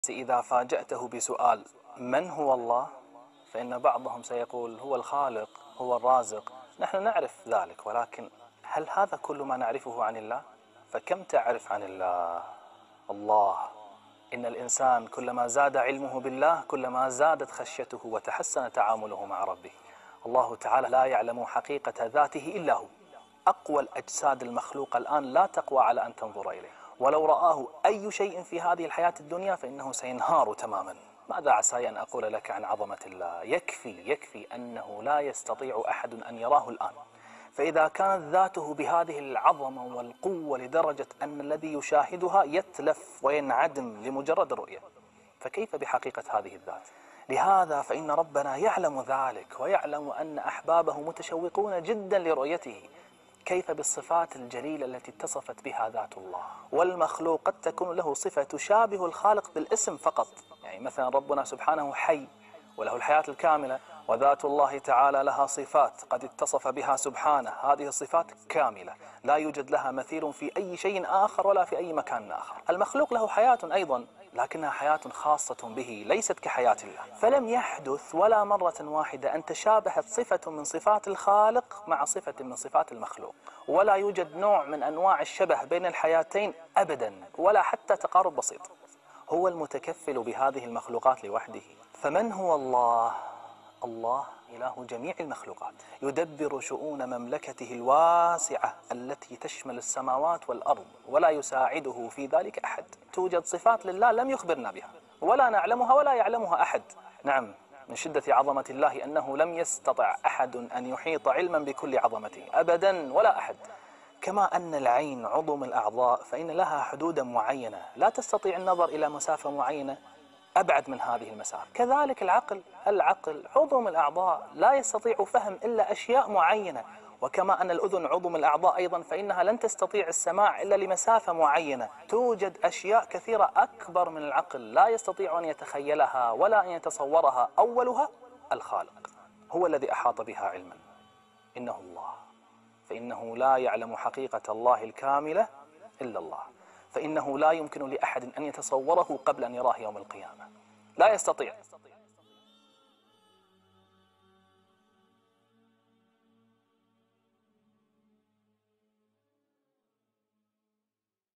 إذا فاجأته بسؤال من هو الله، فإن بعضهم سيقول هو الخالق هو الرازق. نحن نعرف ذلك، ولكن هل هذا كل ما نعرفه عن الله؟ فكم تعرف عن الله؟ الله، إن الإنسان كلما زاد علمه بالله كلما زادت خشيته وتحسن تعامله مع ربه. الله تعالى لا يعلم حقيقة ذاته إلا هو. أقوى الأجساد المخلوقة الآن لا تقوى على أن تنظر إليه، ولو رآه أي شيء في هذه الحياة الدنيا فإنه سينهار تماما. ماذا عساي أن أقول لك عن عظمة الله؟ يكفي أنه لا يستطيع أحد أن يراه الآن. فإذا كانت ذاته بهذه العظمة والقوة لدرجة أن الذي يشاهدها يتلف وينعدم لمجرد الرؤية، فكيف بحقيقة هذه الذات؟ لهذا فإن ربنا يعلم ذلك، ويعلم أن أحبابه متشوقون جدا لرؤيته. كيف بالصفات الجليلة التي اتصفت بها ذات الله؟ والمخلوق قد تكون له صفة تشابه الخالق بالاسم فقط، يعني مثلا ربنا سبحانه حي وله الحياة الكاملة، وذات الله تعالى لها صفات قد اتصف بها سبحانه، هذه الصفات كاملة لا يوجد لها مثيل في أي شيء آخر ولا في أي مكان آخر. المخلوق له حياة أيضا، لكنها حياة خاصة به ليست كحياة الله. فلم يحدث ولا مرة واحدة أن تشابهت صفة من صفات الخالق مع صفة من صفات المخلوق، ولا يوجد نوع من أنواع الشبه بين الحياتين أبدا، ولا حتى تقارب بسيط. هو المتكفل بهذه المخلوقات لوحده. فمن هو الله؟ الله إله جميع المخلوقات، يدبر شؤون مملكته الواسعة التي تشمل السماوات والأرض، ولا يساعده في ذلك أحد. توجد صفات لله لم يخبرنا بها، ولا نعلمها ولا يعلمها أحد. نعم، من شدة عظمة الله أنه لم يستطع أحد أن يحيط علما بكل عظمته أبدا، ولا أحد. كما أن العين عضو من الأعضاء فإن لها حدودا معينة، لا تستطيع النظر إلى مسافة معينة أبعد من هذه المسافة. كذلك العقل عضو من الأعضاء، لا يستطيع فهم إلا أشياء معينة. وكما أن الأذن عضو من الأعضاء أيضا، فإنها لن تستطيع السماع إلا لمسافة معينة. توجد أشياء كثيرة أكبر من العقل لا يستطيع أن يتخيلها ولا أن يتصورها. أولها الخالق، هو الذي أحاط بها علما، إنه الله. فإنه لا يعلم حقيقة الله الكاملة إلا الله، فإنه لا يمكن لأحد أن يتصوره قبل أن يراه يوم القيامة، لا يستطيع.